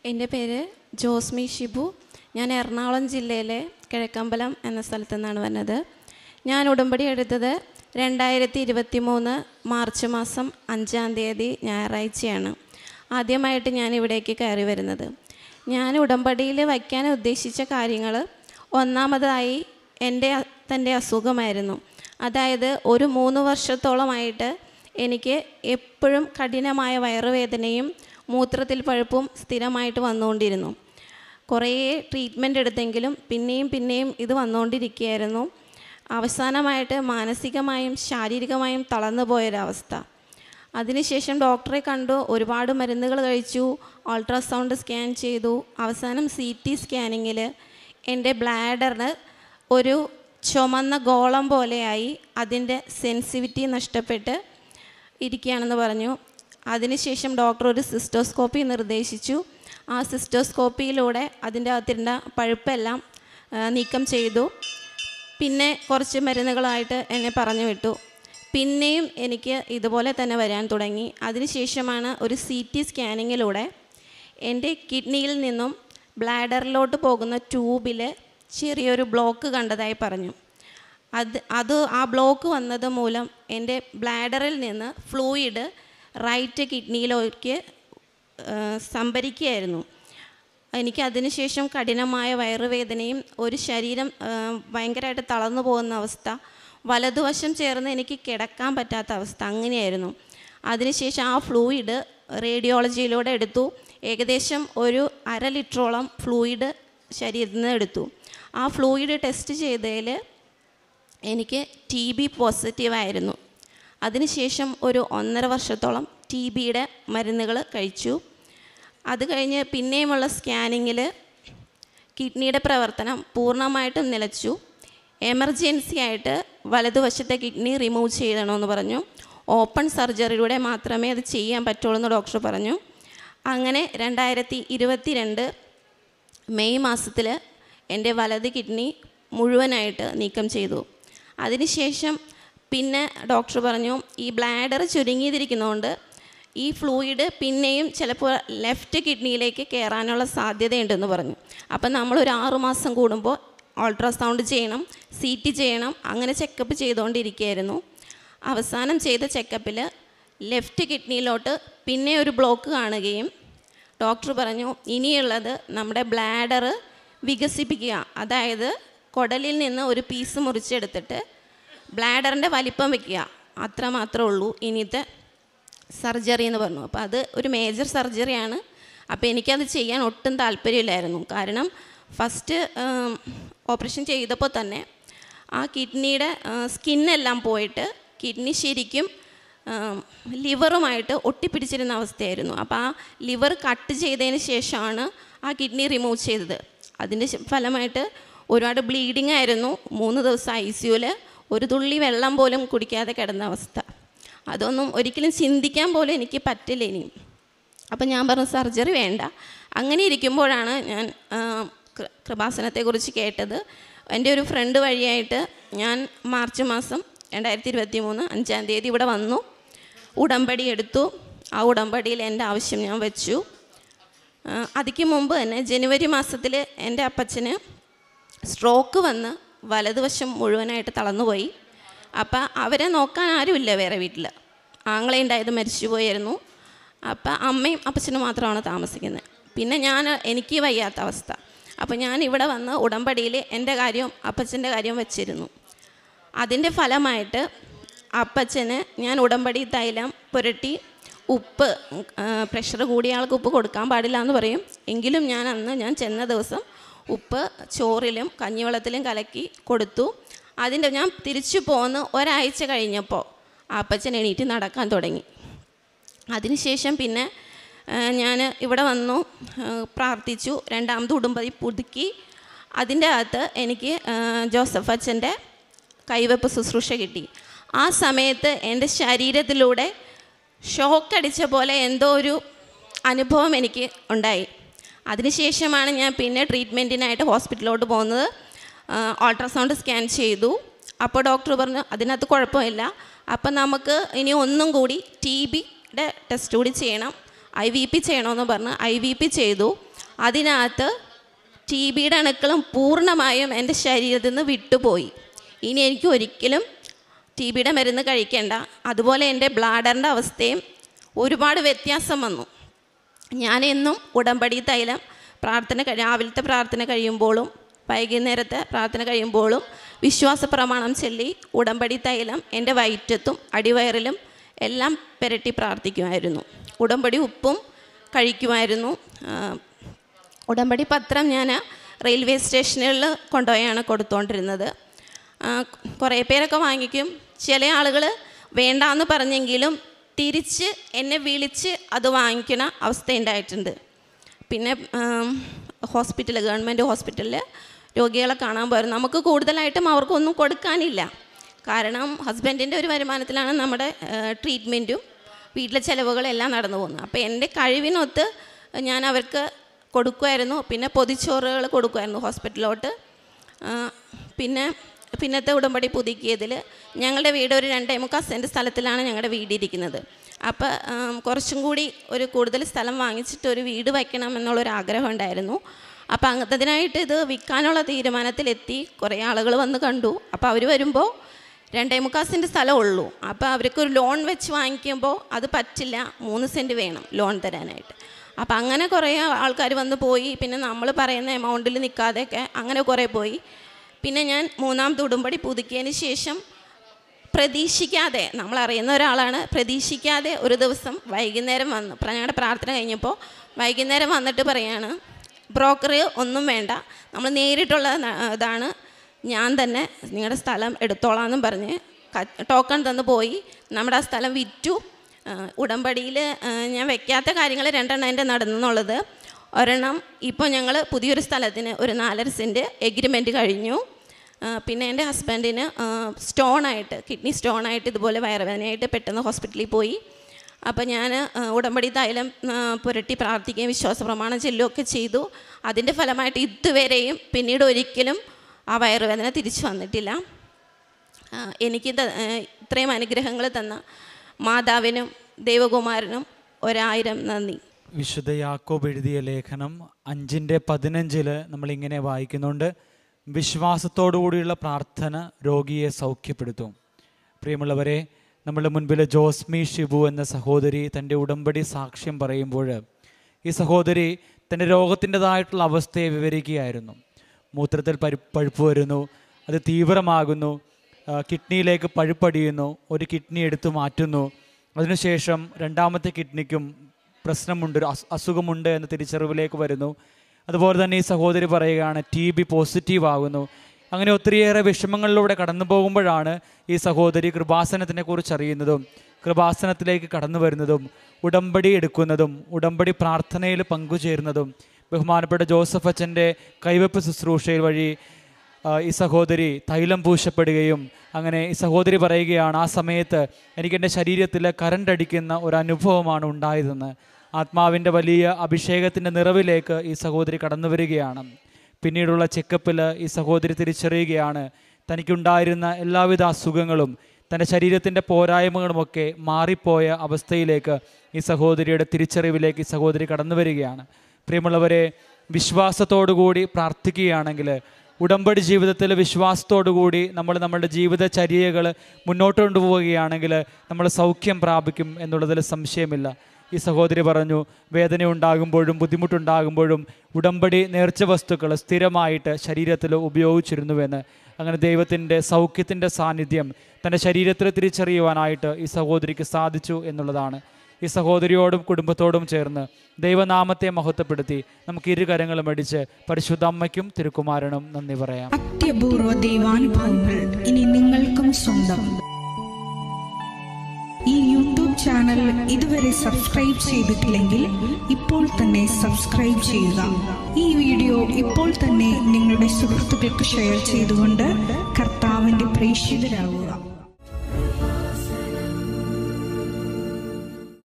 എൻ്റെ പേര് ജോസ്മി ഷിബു. ഞാൻ എറണാകുളം ജില്ലയിലെ കിഴക്കമ്പലം എന്ന സ്ഥലത്തു നിന്നാണ് വന്നത്. ഞാൻ ഉടമ്പടി എടുത്തത് 2023 മാർച്ച് മാസം 5-ാം തീയതി ഞായറാഴ്ചയാണ്. ആദ്യമായിട്ട് ഞാൻ ഇവിടേക്ക് കയറി വരുന്നത്. ഞാൻ ഉടമ്പടിയിൽ വയ്ക്കാൻ ഉദ്ദേശിച്ച കാര്യങ്ങൾ, ഒന്നാമതായി തൻ്റെ അസുഖമായിരുന്നു. അതായത് ഒരു 3 വർഷത്തോളമായിട്ട് എനിക്ക് എപ്പോഴും കഠിനമായ വയറുവേദനയും മൂത്രത്തിൽ പഴുപ്പും സ്ഥിരമായിട്ട് വന്നുകൊണ്ടിരുന്നു. കുറേ ട്രീറ്റ്മെൻറ്റ് എടുത്തെങ്കിലും പിന്നെയും ഇത് വന്നുകൊണ്ടിരിക്കുകയായിരുന്നു. അവസാനമായിട്ട് മാനസികമായും ശാരീരികമായും തളർന്നു പോയൊരവസ്ഥ. അതിനുശേഷം ഡോക്ടറെ കണ്ടു, ഒരുപാട് മരുന്നുകൾ കഴിച്ചു, അൾട്രാസൗണ്ട് സ്കാൻ ചെയ്തു. അവസാനം CT സ്കാനിങ്ങിൽ എൻ്റെ ബ്ലാഡറിന് ഒരു ചുമന്ന ഗോളം പോലെയായി, അതിൻ്റെ സെൻസിറ്റിവിറ്റി നഷ്ടപ്പെട്ട് ഇരിക്കുകയാണെന്ന് പറഞ്ഞു. അതിനുശേഷം ഡോക്ടർ ഒരു സിസ്റ്റോസ്കോപ്പി നിർദ്ദേശിച്ചു. ആ സിസ്റ്റോസ്കോപ്പിയിലൂടെ അതിൻ്റെ അകത്തിരുന്ന പഴുപ്പെല്ലാം നീക്കം ചെയ്തു. പിന്നെ കുറച്ച് മരുന്നുകളായിട്ട് എന്നെ പറഞ്ഞു വിട്ടു. പിന്നെയും എനിക്ക് ഇതുപോലെ തന്നെ വരാൻ തുടങ്ങി. അതിനുശേഷമാണ് ഒരു CT സ്കാനിങ്ങിലൂടെ എൻ്റെ കിഡ്നിയിൽ നിന്നും ബ്ലാഡറിലോട്ട് പോകുന്ന ട്യൂബിൽ ചെറിയൊരു ബ്ലോക്ക് കണ്ടതായി പറഞ്ഞു. ആ ബ്ലോക്ക് വന്നത് മൂലം എൻ്റെ ബ്ലാഡറിൽ നിന്ന് ഫ്ലൂയിഡ് റൈറ്റ് കിഡ്നിയിലേക്ക് സംഭരിക്കുകയായിരുന്നു. എനിക്ക് അതിനുശേഷം കഠിനമായ വയറുവേദനയും ഒരു ശരീരം ഭയങ്കരമായിട്ട് തളർന്നു പോകുന്ന അവസ്ഥ, വലതുവശം ചേർന്ന് എനിക്ക് കിടക്കാൻ പറ്റാത്ത അവസ്ഥ, അങ്ങനെയായിരുന്നു. അതിനുശേഷം ആ ഫ്ലൂയിഡ് റേഡിയോളജിയിലൂടെ എടുത്തു. ഏകദേശം ഒരു 1/2 ലിറ്ററോളം ഫ്ലൂയിഡ് ശരീരത്തിൽ നിന്ന് എടുത്തു. ആ ഫ്ലൂയിഡ് ടെസ്റ്റ് ചെയ്തതിൽ എനിക്ക് TB പോസിറ്റീവായിരുന്നു. അതിനുശേഷം ഒരു 1.5 വർഷത്തോളം TBയുടെ മരുന്നുകൾ കഴിച്ചു. അത് കഴിഞ്ഞ് പിന്നെയുമുള്ള സ്കാനിങ്ങിൽ കിഡ്നിയുടെ പ്രവർത്തനം പൂർണ്ണമായിട്ടും നിലച്ചു. എമർജൻസി ആയിട്ട് വലതുവശത്തെ കിഡ്നി റിമൂവ് ചെയ്യണമെന്ന് പറഞ്ഞു. ഓപ്പൺ സർജറിയിലൂടെ മാത്രമേ അത് ചെയ്യാൻ പറ്റുള്ളൂ എന്ന് ഡോക്ടർ പറഞ്ഞു. അങ്ങനെ 2022 മെയ് മാസത്തിൽ എൻ്റെ വലത് കിഡ്നി മുഴുവനായിട്ട് നീക്കം ചെയ്തു. അതിനുശേഷം പിന്നെ ഡോക്ടർ പറഞ്ഞു, ഈ ബ്ലാഡർ ചുരുങ്ങിയതിരിക്കുന്നതുകൊണ്ട് ഈ ഫ്ലൂയിഡ് പിന്നെയും ചിലപ്പോൾ ലെഫ്റ്റ് കിഡ്നിയിലേക്ക് കയറാനുള്ള സാധ്യതയുണ്ടെന്ന് പറഞ്ഞു. അപ്പം നമ്മളൊരു 6 മാസം കൂടുമ്പോൾ അൾട്രാസൗണ്ട് ചെയ്യണം, CT ചെയ്യണം, അങ്ങനെ ചെക്കപ്പ് ചെയ്തുകൊണ്ടിരിക്കുകയായിരുന്നു. അവസാനം ചെയ്ത ചെക്കപ്പിൽ ലെഫ്റ്റ് കിഡ്നിയിലോട്ട് പിന്നെ ഒരു ബ്ലോക്ക് കാണുകയും ഡോക്ടർ പറഞ്ഞു, ഇനിയുള്ളത് നമ്മുടെ ബ്ലാഡർ വികസിപ്പിക്കുക, അതായത് കുടലിൽ നിന്ന് ഒരു പീസ് മുറിച്ചെടുത്തിട്ട് ബ്ലാഡറിൻ്റെ വലിപ്പം വയ്ക്കുക, അത്ര മാത്രമേ ഉള്ളൂ ഇനിയത്തെ സർജറി എന്ന് പറഞ്ഞു. അപ്പോൾ അത് ഒരു മേജർ സർജറിയാണ്. അപ്പോൾ എനിക്കത് ചെയ്യാൻ ഒട്ടും താല്പര്യമില്ലായിരുന്നു. കാരണം ഫസ്റ്റ് ഓപ്പറേഷൻ ചെയ്തപ്പോൾ തന്നെ ആ കിഡ്നിയുടെ സ്കിന്നെല്ലാം പോയിട്ട് കിഡ്നി ശരിക്കും ലിവറുമായിട്ട് ഒട്ടിപ്പിടിച്ചിരുന്ന അവസ്ഥയായിരുന്നു. അപ്പോൾ ആ ലിവർ കട്ട് ചെയ്തതിന് ശേഷമാണ് ആ കിഡ്നി റിമൂവ് ചെയ്തത്. അതിൻ്റെ ഫലമായിട്ട് ഒരുപാട് ബ്ലീഡിങ് ആയിരുന്നു. 3 ദിവസം ICUവിൽ ഒരു തുള്ളി വെള്ളം പോലും കുടിക്കാതെ കിടന്ന അവസ്ഥ. അതൊന്നും ഒരിക്കലും ചിന്തിക്കാൻ പോലും എനിക്ക് പറ്റില്ല ഇനിയും. അപ്പം ഞാൻ പറഞ്ഞു സർജറി വേണ്ട. അങ്ങനെ ഇരിക്കുമ്പോഴാണ് ഞാൻ കൃപാസനത്തെക്കുറിച്ച് കേട്ടത്. എൻ്റെ ഒരു ഫ്രണ്ട് വഴിയായിട്ട് ഞാൻ മാർച്ച് മാസം 2023 5-ാം തീയതി ഇവിടെ വന്നു, ഉടമ്പടി എടുത്തു. ആ ഉടമ്പടിയിൽ എൻ്റെ ആവശ്യം ഞാൻ വെച്ചു. അതിക്ക് മുമ്പ് തന്നെ ജനുവരി മാസത്തിൽ എൻ്റെ അപ്പച്ചന് സ്ട്രോക്ക് വന്ന് വലതുവശം മുഴുവനായിട്ട് തളർന്നുപോയി. അപ്പം അവരെ നോക്കാൻ ആരുമില്ല വേറെ വീട്ടിൽ. ആങ്ങളെ ഉണ്ടായത് മരിച്ചു പോയായിരുന്നു. അപ്പം അമ്മയും അപ്പച്ചനും മാത്രമാണ് താമസിക്കുന്നത്. പിന്നെ എനിക്ക് വയ്യാത്ത അവസ്ഥ. അപ്പം ഞാൻ ഇവിടെ വന്ന് ഉടമ്പടിയിൽ എൻ്റെ കാര്യവും അപ്പച്ചൻ്റെ കാര്യവും വെച്ചിരുന്നു. അതിൻ്റെ ഫലമായിട്ട് അപ്പച്ചന് ഞാൻ ഉടമ്പടി തൈലം പുരട്ടി, ഉപ്പ്, പ്രഷർ കൂടിയ ആൾക്ക് ഉപ്പ് കൊടുക്കാൻ പാടില്ല എന്ന് പറയും. എങ്കിലും ഞാൻ ചെന്ന ദിവസം ഉപ്പ് ചോറിലും കഞ്ഞിവെള്ളത്തിലും കലക്കി കൊടുത്തു. ഞാൻ തിരിച്ചു പോന്ന് ഒരാഴ്ച കഴിഞ്ഞപ്പോൾ അപ്പച്ചൻ എണീറ്റ് നടക്കാൻ തുടങ്ങി. അതിനുശേഷം പിന്നെ ഞാൻ ഇവിടെ വന്നു, പ്രാർത്ഥിച്ചു, 2ാമത് ഉടമ്പടി പുതുക്കി. അതിൻ്റെ അകത്ത് എനിക്ക് ജോസഫ് അച്ഛൻ്റെ കൈവെപ്പ് ശുശ്രൂഷ കിട്ടി. ആ സമയത്ത് എൻ്റെ ശരീരത്തിലൂടെ ഷോക്കടിച്ച പോലെ എന്തോ ഒരു അനുഭവം എനിക്ക് ഉണ്ടായി. അതിനുശേഷമാണ് ഞാൻ പിന്നെ ട്രീറ്റ്മെൻറ്റിനായിട്ട് ഹോസ്പിറ്റലിലോട്ട് പോകുന്നത്. അൾട്രാസൗണ്ട് സ്കാൻ ചെയ്തു. അപ്പോൾ ഡോക്ടർ പറഞ്ഞു അതിനകത്ത് കുഴപ്പമില്ല, അപ്പം നമുക്ക് ഇനി ഒന്നും കൂടി TBയുടെ ടെസ്റ്റ് കൂടി ചെയ്യണം, IVP ചെയ്യണമെന്ന് പറഞ്ഞ് IVP ചെയ്തു. അതിനകത്ത് TB അണുക്കളും പൂർണ്ണമായും എൻ്റെ ശരീരത്തിൽ നിന്ന് വിട്ടുപോയി. ഇനി എനിക്ക് ഒരിക്കലും TB മരുന്ന് കഴിക്കേണ്ട. അതുപോലെ എൻ്റെ ബ്ലാഡറിൻ്റെ അവസ്ഥയും ഒരുപാട് വ്യത്യാസം വന്നു. ഞാനെന്നും ഉടമ്പടി തൈലം രാവിലത്തെ പ്രാർത്ഥന കഴിയുമ്പോഴും വൈകുന്നേരത്തെ പ്രാർത്ഥന കഴിയുമ്പോഴും വിശ്വാസ പ്രമാണം ചൊല്ലി ഉടമ്പടി തൈലം എൻ്റെ വയറ്റത്തും അടിവയറിലും എല്ലാം പുരട്ടി പ്രാർത്ഥിക്കുമായിരുന്നു. ഉടമ്പടി ഉപ്പും കഴിക്കുമായിരുന്നു. ഉടമ്പടി പത്രം ഞാൻ റെയിൽവേ സ്റ്റേഷനുകളിൽ കൊണ്ടുപോയാണ് കൊടുത്തുകൊണ്ടിരുന്നത്. കുറേ പേരൊക്കെ വാങ്ങിക്കും. ചില ആളുകൾ വേണ്ടാന്ന് പറഞ്ഞെങ്കിലും തിരിച്ച് എന്നെ വിളിച്ച് അത് വാങ്ങിക്കുന്ന അവസ്ഥ ഉണ്ടായിട്ടുണ്ട്. പിന്നെ ഗവൺമെൻറ് ഹോസ്പിറ്റലിൽ രോഗികളെ കാണാൻ പോയിരുന്നു. നമുക്ക് കൂടുതലായിട്ടും അവർക്കൊന്നും കൊടുക്കാനില്ല. കാരണം ഹസ്ബൻഡിൻ്റെ ഒരു വരുമാനത്തിലാണ് നമ്മുടെ ട്രീറ്റ്മെൻറ്റും വീട്ടിലെ ചിലവുകളെല്ലാം നടന്നു പോകുന്നത്. അപ്പോൾ എൻ്റെ കഴിവിനൊത്ത് ഞാൻ അവർക്ക് കൊടുക്കുമായിരുന്നു. പിന്നെ പൊതിച്ചോറുകൾ കൊടുക്കുമായിരുന്നു ഹോസ്പിറ്റലിലോട്ട്. പിന്നത്തെ ഉടമ്പടി പുതുക്കിയതിൽ ഞങ്ങളുടെ വീട് ഒരു 2.25 സെൻറ്റ് സ്ഥലത്തിലാണ് ഞങ്ങളുടെ വീടിരിക്കുന്നത്. അപ്പോൾ കുറച്ചും കൂടി കൂടുതൽ സ്ഥലം വാങ്ങിച്ചിട്ട് ഒരു വീട് വയ്ക്കണം എന്നുള്ളൊരാഗ്രഹം ഉണ്ടായിരുന്നു. അപ്പോൾ അതിനായിട്ട് ഇത് വിൽക്കാനുള്ള തീരുമാനത്തിലെത്തി. കുറേ ആളുകൾ വന്ന് കണ്ടു. അപ്പോൾ അവർ വരുമ്പോൾ 2.25 സെൻറ്റ് സ്ഥലമുള്ളൂ. അപ്പോൾ അവർക്കൊരു ലോൺ വെച്ച് വാങ്ങിക്കുമ്പോൾ അത് പറ്റില്ല, 3 സെൻറ്റ് വേണം ലോൺ തരാനായിട്ട്. അപ്പം അങ്ങനെ കുറേ ആൾക്കാർ വന്ന് പോയി. പിന്നെ നമ്മൾ പറയുന്ന എമൗണ്ടിൽ നിൽക്കാതെയൊക്കെ അങ്ങനെ കുറേ പോയി. പിന്നെ ഞാൻ 3ാമത്തെ ഉടമ്പടി പുതുക്കിയതിന് ശേഷം പ്രതീക്ഷിക്കാതെ, നമ്മളറിയുന്ന ഒരാളാണ്, പ്രതീക്ഷിക്കാതെ ഒരു ദിവസം വൈകുന്നേരം വന്നു. ഞങ്ങളുടെ പ്രാർത്ഥന കഴിഞ്ഞപ്പോൾ വൈകുന്നേരം വന്നിട്ട് പറയാണ്, ബ്രോക്കർ ഒന്നും വേണ്ട, നമ്മൾ നേരിട്ടുള്ള ഇതാണ്, ഞാൻ തന്നെ നിങ്ങളുടെ സ്ഥലം എടുത്തോളാമെന്നും പറഞ്ഞ് ടോക്കൺ തന്നു പോയി. നമ്മുടെ ആ സ്ഥലം വിറ്റു. ഉടമ്പടിയിൽ ഞാൻ വയ്ക്കാത്ത കാര്യങ്ങൾ 2 എൻ്റെ നടന്നെന്നുള്ളത്. ഒരെണ്ണം ഇപ്പോൾ ഞങ്ങൾ പുതിയൊരു സ്ഥലത്തിന് ഒരു 4.5 സെൻറ്റ് എഗ്രിമെൻറ്റ് കഴിഞ്ഞു. പിന്നെ എൻ്റെ ഹസ്ബൻഡിന് കിഡ്നി സ്റ്റോണായിട്ട് ഇതുപോലെ വയറുവേദനയായിട്ട് പെട്ടെന്ന് ഹോസ്പിറ്റലിൽ പോയി. അപ്പോൾ ഞാൻ ഉടമ്പടി തൈലം പുരട്ടി പ്രാർത്ഥിക്കുകയും വിശ്വാസ പ്രമാണം ചൊല്ലുകയൊക്കെ ചെയ്തു. അതിൻ്റെ ഫലമായിട്ട് ഇതുവരെയും പിന്നീട് ഒരിക്കലും ആ വയറുവേദന തിരിച്ചു വന്നിട്ടില്ല. എനിക്ക് ഇത്രയും അനുഗ്രഹങ്ങൾ തന്ന മാതാവിനും ദൈവകുമാരനും 1000 നന്ദി. വിശുദ്ധ യാക്കോബ് എഴുതിയ ലേഖനം 5:15 നമ്മളിങ്ങനെ വായിക്കുന്നുണ്ട്: വിശ്വാസത്തോടുകൂടിയുള്ള പ്രാർത്ഥന രോഗിയെ സൗഖ്യപ്പെടുത്തും. പ്രിയമുള്ളവരെ, നമ്മുടെ മുൻപിൽ ജോസ്മി ഷിബു എന്ന സഹോദരി തൻ്റെ ഉടമ്പടി സാക്ഷ്യം പറയുമ്പോൾ ഈ സഹോദരി തൻ്റെ രോഗത്തിൻ്റെതായിട്ടുള്ള അവസ്ഥയെ വിവരിക്കുകയായിരുന്നു. മൂത്രത്തിൽ പഴുപ്പ് വരുന്നു, അത് തീവ്രമാകുന്നു, കിഡ്നിയിലേക്ക് പഴുപ്പടിയുന്നു, ഒരു കിഡ്നി എടുത്തു മാറ്റുന്നു, അതിനുശേഷം 2ാമത്തെ കിഡ്നിക്കും പ്രശ്നമുണ്ട്, അസുഖമുണ്ട് എന്ന തിരിച്ചറിവിലേക്ക് വരുന്നു. അതുപോലെ തന്നെ ഈ സഹോദരി പറയുകയാണ് TB പോസിറ്റീവ് ആകുന്നു. അങ്ങനെ ഒത്തിരിയേറെ വിഷമങ്ങളിലൂടെ കടന്നു പോകുമ്പോഴാണ് ഈ സഹോദരി കൃപാസനത്തിനെ കുറിച്ച് അറിയുന്നതും കൃപാസനത്തിലേക്ക് കടന്നു വരുന്നതും ഉടമ്പടി എടുക്കുന്നതും ഉടമ്പടി പ്രാർത്ഥനയിൽ പങ്കുചേരുന്നതും. ബഹുമാനപ്പെട്ട ജോസഫ് അച്ഛൻ്റെ കൈവെപ്പ് ശുശ്രൂഷയിൽ വഴി ഈ സഹോദരി തൈലം പൂശപ്പെടുകയും അങ്ങനെ ഈ സഹോദരി പറയുകയാണ്, ആ സമയത്ത് എനിക്കെൻ്റെ ശരീരത്തിൽ കറണ്ട് അടിക്കുന്ന ഒരനുഭവമാണ് ഉണ്ടായതെന്ന്. ആത്മാവിൻ്റെ വലിയ അഭിഷേകത്തിൻ്റെ നിറവിലേക്ക് ഈ സഹോദരി കടന്നു വരികയാണ്. പിന്നീടുള്ള ചെക്കപ്പിൽ ഈ സഹോദരി തിരിച്ചറിയുകയാണ് തനിക്കുണ്ടായിരുന്ന എല്ലാവിധ അസുഖങ്ങളും തൻ്റെ ശരീരത്തിൻ്റെ പോരായ്മകളുമൊക്കെ മാറിപ്പോയ അവസ്ഥയിലേക്ക് ഈ സഹോദരിയുടെ തിരിച്ചറിവിലേക്ക് ഈ സഹോദരി കടന്നു വരികയാണ്. പ്രിയമുള്ളവരെ, വിശ്വാസത്തോടുകൂടി പ്രാർത്ഥിക്കുകയാണെങ്കിൽ, ഉടമ്പടി ജീവിതത്തിൽ വിശ്വാസത്തോടുകൂടി നമ്മളുടെ ജീവിതചര്യകൾ മുന്നോട്ട് കൊണ്ടുപോവുകയാണെങ്കിൽ നമ്മൾ സൗഖ്യം പ്രാപിക്കും എന്നുള്ളതിൽ സംശയമില്ല. ഈ സഹോദരി പറഞ്ഞു, വേദന ഉണ്ടാകുമ്പോഴും ബുദ്ധിമുട്ടുണ്ടാകുമ്പോഴും ഉടമ്പടി നേർച്ച വസ്തുക്കൾ സ്ഥിരമായിട്ട് ശരീരത്തിൽ ഉപയോഗിച്ചിരുന്നുവെന്ന്. അങ്ങനെ ദൈവത്തിൻ്റെ സൗഖ്യത്തിൻ്റെ സാന്നിധ്യം തൻ്റെ ശരീരത്തിൽ തിരിച്ചറിയുവാനായിട്ട് ഈ സഹോദരിക്ക് സാധിച്ചു എന്നുള്ളതാണ്. ഈ സഹോദരിയോടും കുടുംബത്തോടും ചേർന്ന് ദൈവനാമത്തെ മഹത്വപ്പെടുത്തി നമുക്ക് ഇരുകരങ്ങളും അടിച്ച് പരിശുദ്ധ അമ്മയ്ക്കും തിരുക്കുമാരനും നന്ദി പറയാം. അത്യപൂർവ ദൈവാനുഭവങ്ങൾ ഇനി നിങ്ങൾക്കും സ്വന്തം. ഈ യൂട്യൂബ് ചാനൽ ഇതുവരെ സബ്സ്ക്രൈബ് ചെയ്തിട്ടില്ലെങ്കിൽ ഇപ്പോൾ തന്നെ സബ്സ്ക്രൈബ് ചെയ്യുക. ഈ വീഡിയോ ഇപ്പോൾ തന്നെ നിങ്ങളുടെ സുഹൃത്തുക്കൾക്ക് ഷെയർ ചെയ്തുകൊണ്ട് കർത്താവിൻ്റെ പ്രേക്ഷിതരാകുക.